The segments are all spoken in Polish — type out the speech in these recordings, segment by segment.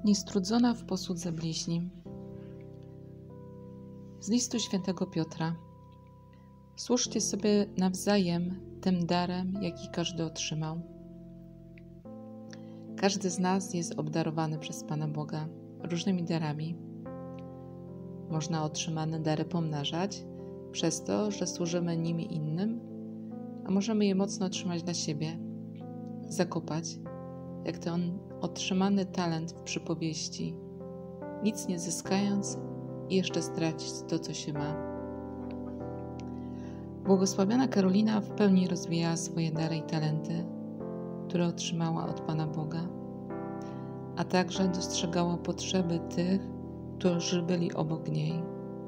Niestrudzona w posłudze bliźnim. Z listu świętego Piotra. Służcie sobie nawzajem tym darem, jaki każdy otrzymał. Każdy z nas jest obdarowany przez Pana Boga różnymi darami. Można otrzymane dary pomnażać przez to, że służymy nimi innym, a możemy je mocno trzymać dla siebie, zakopać, jak ten otrzymany talent w przypowieści, nic nie zyskając i jeszcze stracić to, co się ma. Błogosławiona Karolina w pełni rozwijała swoje dary i talenty, które otrzymała od Pana Boga, a także dostrzegała potrzeby tych, którzy byli obok niej.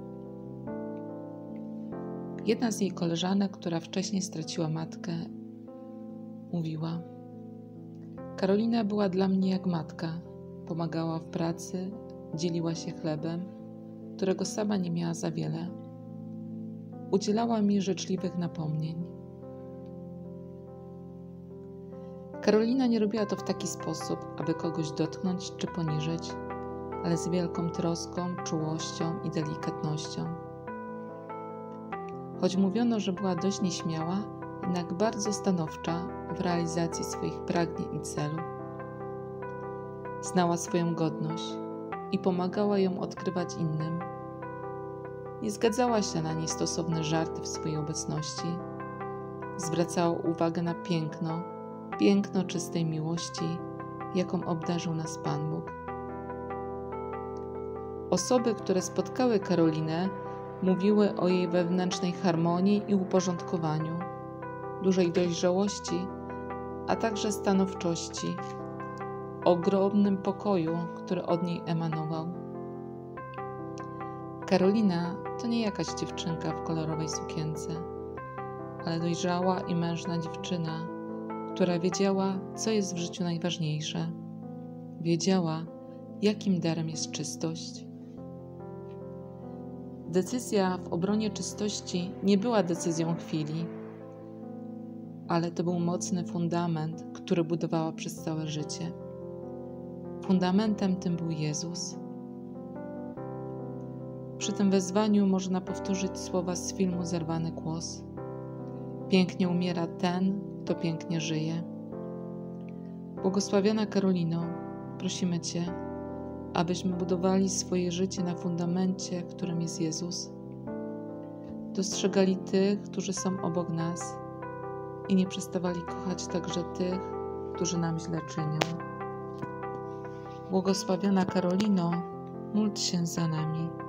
Jedna z jej koleżanek, która wcześniej straciła matkę, mówiła: Karolina była dla mnie jak matka. Pomagała w pracy, dzieliła się chlebem, którego sama nie miała za wiele. Udzielała mi życzliwych napomnień. Karolina nie robiła to w taki sposób, aby kogoś dotknąć czy poniżyć, ale z wielką troską, czułością i delikatnością. Choć mówiono, że była dość nieśmiała, jednak bardzo stanowcza w realizacji swoich pragnień i celów. Znała swoją godność i pomagała ją odkrywać innym. Nie zgadzała się na niestosowne żarty w swojej obecności. Zwracała uwagę na piękno czystej miłości, jaką obdarzył nas Pan Bóg. Osoby, które spotkały Karolinę, mówiły o jej wewnętrznej harmonii i uporządkowaniu, dużej dojrzałości, a także stanowczości, ogromnym pokoju, który od niej emanował. Karolina to nie jakaś dziewczynka w kolorowej sukience, ale dojrzała i mężna dziewczyna, która wiedziała, co jest w życiu najważniejsze. Wiedziała, jakim darem jest czystość. Decyzja w obronie czystości nie była decyzją chwili, ale to był mocny fundament, który budowała przez całe życie. Fundamentem tym był Jezus. Przy tym wezwaniu można powtórzyć słowa z filmu Zerwany głos. Pięknie umiera ten, kto pięknie żyje. Błogosławiona Karolino, prosimy Cię, abyśmy budowali swoje życie na fundamencie, którym jest Jezus. Dostrzegali tych, którzy są obok nas i nie przestawali kochać także tych, którzy nam źle czynią. Błogosławiona Karolino, módl się za nami.